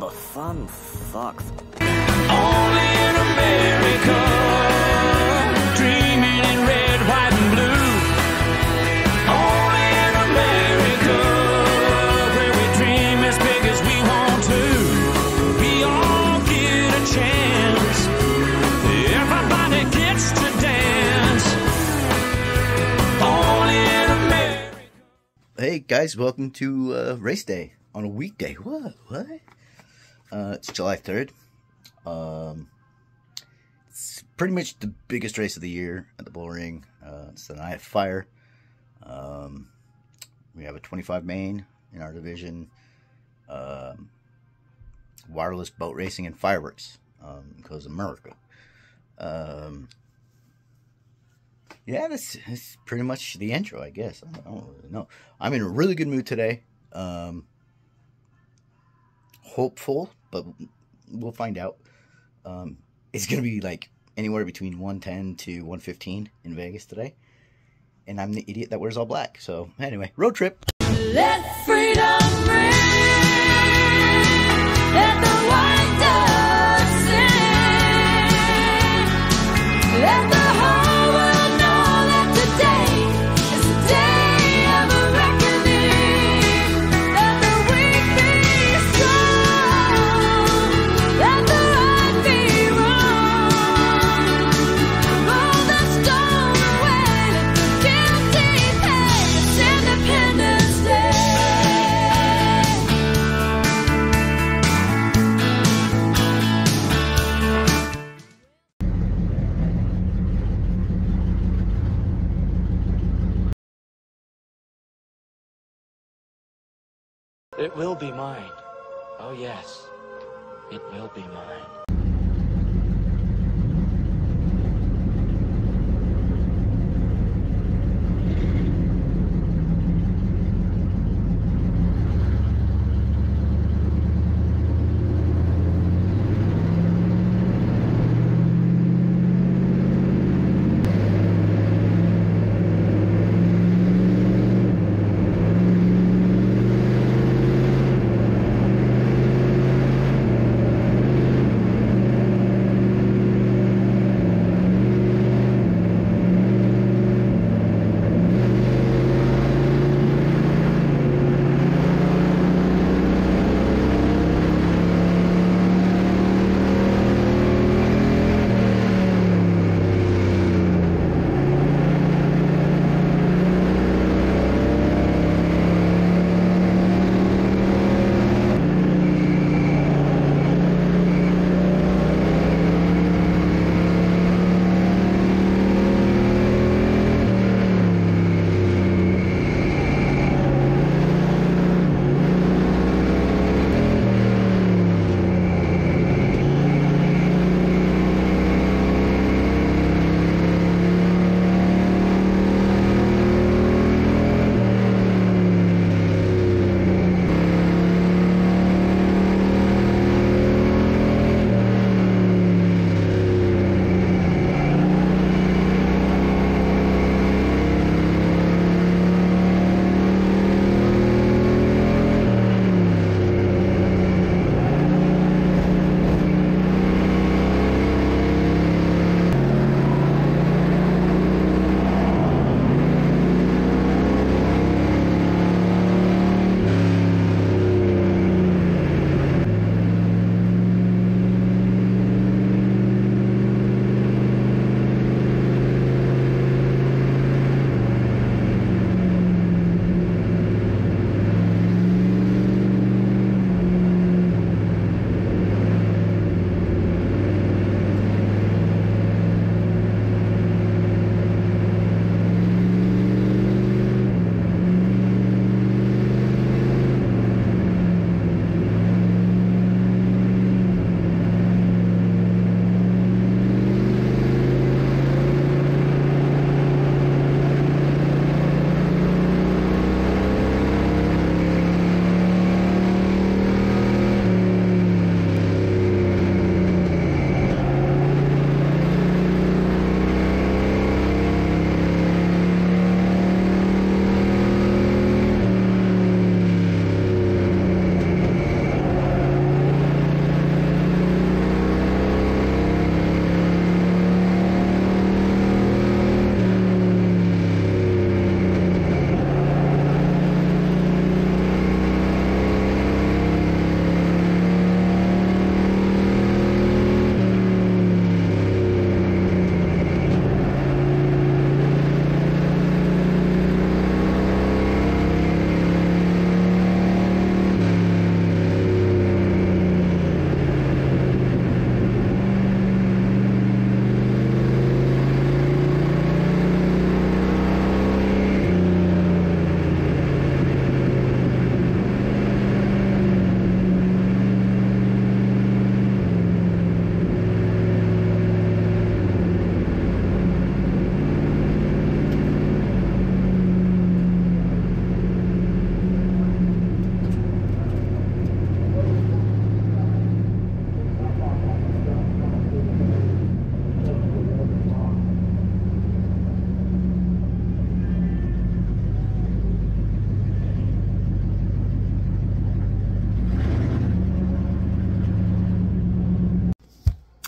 fun sucks. Only in America, dreaming in red, white, and blue. Only in America, where we dream as big as we want to. We all get a chance. Everybody gets to dance. Only in America. Hey guys, welcome to race day on a weekday. What? It's July 3rd. It's pretty much the biggest race of the year at the Bull Ring. It's the Night of Fire. We have a 25 main in our division. Wireless boat racing and fireworks because America. Yeah, this is pretty much the intro, I guess. I don't really know. I'm in a really good mood today. Hopeful, but we'll find out. It's going to be like anywhere between 110 to 115 in Vegas today. And I'm the idiot that wears all black. So anyway, road trip. Let freedom ring. Let the white dove sing. Let the whole world know that today is a day of a reckoning. Let the weak be strong. Let the right be wrong. Roll the stone away. Let the guilty pay. It's Independence Day. It will be mine. Oh yes, it will be mine.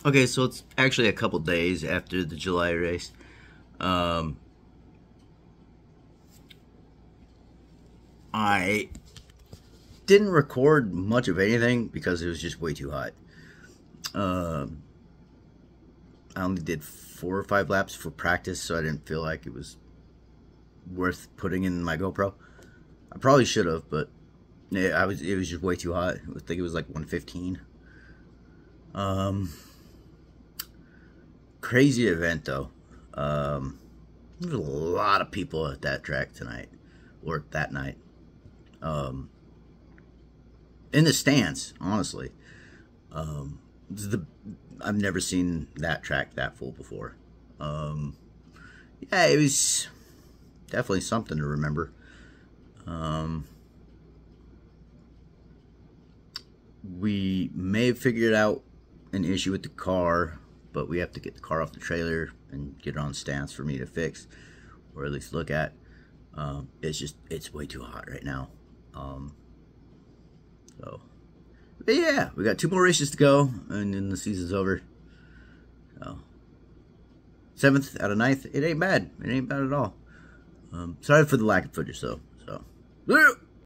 Okay, so it's actually a couple days after the July race. I didn't record much of anything because it was just way too hot. I only did 4 or 5 laps for practice, so I didn't feel like it was worth putting in my GoPro. I probably should have, but yeah, it was just way too hot. I think it was like 115. Crazy event though. There's a lot of people at that track tonight, or that night. In the stands, honestly. I've never seen that track that full before. Yeah, it was definitely something to remember. We may have figured out an issue with the car, but we have to get the car off the trailer and get it on stance for me to fix, or at least look at. It's way too hot right now. But yeah, we got 2 more races to go, and then the season's over. So, 7th out of 9th, it ain't bad. It ain't bad at all. Sorry for the lack of footage, though. So.